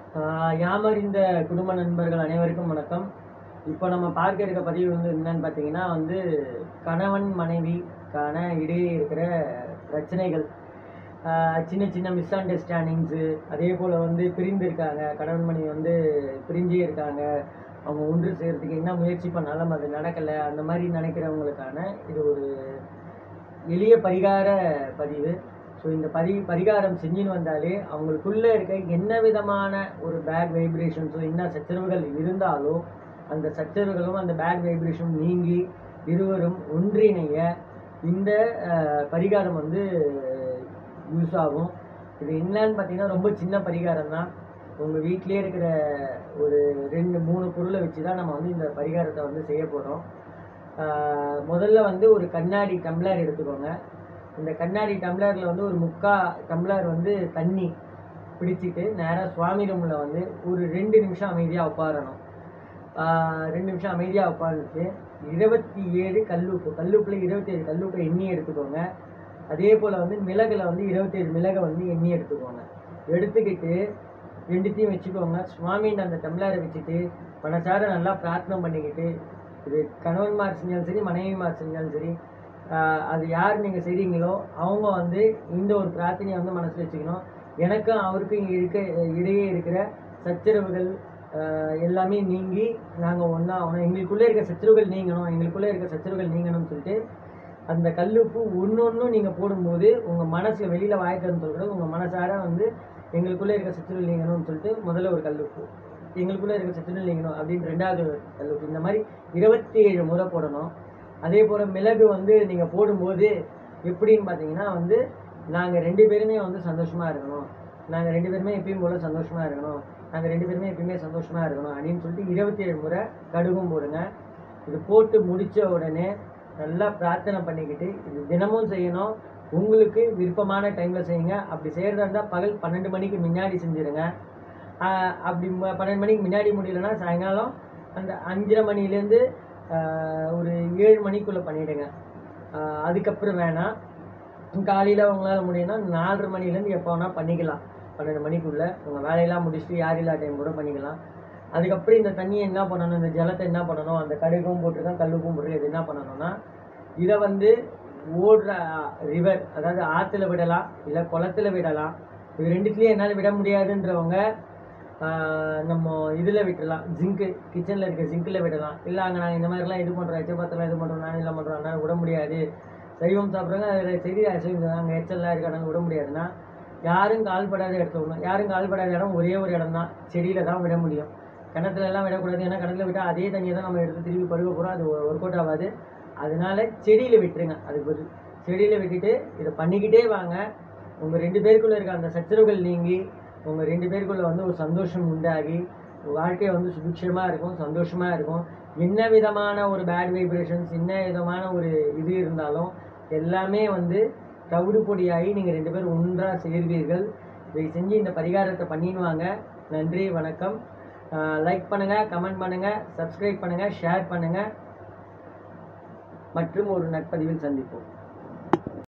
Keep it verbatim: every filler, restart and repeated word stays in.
யாமர் இந்த குடும்ப நண்பர்கள் அனைவருக்கும் வணக்கம். இப்போ நம்ம பார்க்க இருக்க பதிவு வந்து என்னன்னு பார்த்தீங்கன்னா வந்து கணவன் மனைவிக்கான இடையே இருக்கிற பிரச்சனைகள், சின்ன சின்ன மிஸ் அண்டர்ஸ்டாண்டிங்ஸு, அதே போல் வந்து பிரிந்து இருக்காங்க, கணவன் மனைவி வந்து பிரிஞ்சே இருக்காங்க, அவங்க ஒன்று செய்கிறதுக்கு என்ன முயற்சி பண்ணாலும் அது நடக்கலை, அந்த மாதிரி நினைக்கிறவங்களுக்கான இது ஒரு எளிய பரிகார பதிவு. ஸோ இந்த பரி பரிகாரம் செஞ்சுன்னு வந்தாலே அவங்களுக்குள்ளே இருக்க என்ன விதமான ஒரு பேட் வைப்ரேஷன்ஸோ என்ன சச்சரவுகள் இருந்தாலோ அந்த சச்சரவுகளும் அந்த பேட் வைப்ரேஷன் நீங்கி இருவரும் ஒன்றிணைய இந்த பரிகாரம் வந்து யூஸ் ஆகும். இது என்னன்னு பார்த்தீங்கன்னா ரொம்ப சின்ன பரிகாரம் தான். உங்கள் வீட்டிலே இருக்கிற ஒரு ரெண்டு மூணு பொருளை வச்சு தான் நம்ம வந்து இந்த பரிகாரத்தை வந்து செய்ய போகிறோம். முதல்ல வந்து ஒரு கண்ணாடி டம்ளர் எடுத்துக்கோங்க. இந்த கண்ணாடி டம்ளரில் வந்து ஒரு முக்கா டம்ளர் வந்து தண்ணி பிடிச்சிட்டு நேராக சுவாமி ரூமில் வந்து ஒரு ரெண்டு நிமிஷம் அமைதியாக உட்காரணும். ரெண்டு நிமிஷம் அமைதியாக உட்காந்துட்டு இருபத்தி ஏழு கல்லுப்பு கல்லுப்பில் இருபத்தி ஏழு கல்லுப்பை எண்ணி எடுத்துக்கோங்க. அதே போல் வந்து மிளகுல வந்து இருபத்தேழு மிளகை வந்து எண்ணி எடுத்துக்கோங்க. எடுத்துக்கிட்டு ரெண்டுத்தையும் வச்சுக்கோங்க. சுவாமின்னு அந்த டம்ளரை வச்சுட்டு மனசார நல்லா பிரார்த்தனை பண்ணிக்கிட்டு, இது கணவன்மார் செஞ்சாலும் சரி மனைவிமார் செஞ்சாலும் சரி, அது யார் நீங்கள் செய்கிறீங்களோ அவங்க வந்து இந்த ஒரு பிரார்த்தனையை வந்து மனசில் வச்சுக்கணும். எனக்கும் அவருக்கும் இருக்க இடையே இருக்கிற சச்சரவுகள் எல்லாமே நீங்கி நாங்கள் ஒன்றா ஆகணும், எங்களுக்குள்ளே இருக்க சச்சரவுகள் நீங்கணும் எங்களுக்குள்ளே இருக்க சச்சரவுகள் நீங்கணும்னு சொல்லிட்டு அந்த கல்லுப்பு ஒன்று ஒன்றும் நீங்கள் போடும்போது உங்கள் மனசில் வெளியில் வாய்க்கணும்னு சொல்கிறது உங்கள் மனசார வந்து எங்களுக்குள்ளே இருக்க சச்சரவுகள் நீங்கணும்னு சொல்லிட்டு முதல்ல ஒரு கல்லுப்பு, எங்களுக்குள்ளே இருக்க சச்சரவுகள் நீங்கணும் அப்படின்னு ரெண்டாவது கல்லுப்பு, இந்த மாதிரி இருபத்தி ஏழு முறை போடணும். அதே போல் மிளகு வந்து நீங்கள் போடும்போது எப்படின்னு பார்த்தீங்கன்னா வந்து நாங்கள் ரெண்டு பேருமே வந்து சந்தோஷமாக இருக்கணும், நாங்கள் ரெண்டு பேருமே எப்பயும் போல் சந்தோஷமாக இருக்கணும், நாங்கள் ரெண்டு பேருமே எப்பயுமே சந்தோஷமாக இருக்கணும் அப்படின்னு சொல்லிட்டு இருபத்தி ஏழு முறை கடுகும் போடுங்க. இது போட்டு முடித்த உடனே நல்லா பிரார்த்தனை பண்ணிக்கிட்டு இது தினமும் செய்யணும். உங்களுக்கு விருப்பமான டைமில் செய்யுங்க. அப்படி செய்கிறதா இருந்தால் பகல் பன்னெண்டு மணிக்கு முன்னாடி செஞ்சுருங்க. அப்படி பன்னெண்டு மணிக்கு முன்னாடி முடியலன்னா சாயங்காலம் அந்த அஞ்சரை மணிலேருந்து ஒரு ஏழு மணிக்குள்ளே பண்ணிவிடுங்க. அதுக்கப்புறம் வேணாம். காலையில் உங்களால் முடியும்னா நாலரை மணிலேருந்து எப்போ வேணால் பண்ணிக்கலாம். பன்னெண்டு மணிக்குள்ளே உங்கள் வேலையெல்லாம் முடிச்சுட்டு யார் இல்லா டைம் கூட பண்ணிக்கலாம். அதுக்கப்புறம் இந்த தண்ணியை என்ன பண்ணணும், இந்த ஜலத்தை என்ன பண்ணணும், அந்த கடுகும் போட்டுருக்கோம் கல்லுப்பும் போட்டுருக்கோம், இது என்ன பண்ணணும்னா இதை வந்து ஓடுற ரிவர், அதாவது ஆற்றுல விடலாம் இல்லை குளத்துல விடலாம். இது ரெண்டுத்துலேயும் என்னால் விட முடியாதுன்றவங்க நம்ம இதில் விட்டுடலாம், ஜிங்க்கு கிச்சனில் இருக்க ஜிங்கில் விடலாம். இல்லை அங்கே நாங்கள் இந்த மாதிரிலாம் இது பண்ணுறோம், எச்சப்பாத்திரம் இது பண்ணுறோம், நான் இல்லை பண்ணுறோம், அதனால் விட முடியாது, சைவம் சாப்பிட்றாங்க அதில் சரி அசைவம் அங்கே எச்சல்லாம் இருக்க நாங்கள் விட முடியாதுன்னா யாரும் கால்படாத இடத்த விடணும். யாரும் கால்படாத இடம் ஒரே ஒரு இடம் தான், செடியில் தான் விட முடியும். கிணத்துலலாம் விடக்கூடாது, ஏன்னா கிணத்துல விட்டால் அதே தண்ணியை தான் நம்ம எடுத்து திருப்பி பருக போகிறோம், அது ஒர்க் அவுட் ஆகாது. அதனால செடியில் விட்டுருங்க. அதுக்கு ஒரு செடியில் விட்டுட்டு இதை பண்ணிக்கிட்டே வாங்க. உங்கள் ரெண்டு பேருக்குள்ளே இருக்க அந்த சச்சரவுகள் நீங்கி உங்கள் ரெண்டு பேருக்குள்ளே வந்து ஒரு சந்தோஷம் உண்டாகி வாழ்க்கையை வந்து சுபிக்ஷமாக இருக்கும், சந்தோஷமாக இருக்கும். என்ன விதமான ஒரு பேட் வைப்ரேஷன்ஸ், என்ன விதமான ஒரு இது இருந்தாலும் எல்லாமே வந்து தவிடு பொடியாகி நீங்கள் ரெண்டு பேரும் ஒன்றாக சேர்வீர்கள். இதை செஞ்சு இந்த பரிகாரத்தை பண்ணிடுவாங்க. நன்றி, வணக்கம். லைக் பண்ணுங்கள், கமெண்ட் பண்ணுங்கள், சப்ஸ்கிரைப் பண்ணுங்கள், ஷேர் பண்ணுங்கள். மற்றும் ஒரு நட்பதிவில் சந்திப்போம்.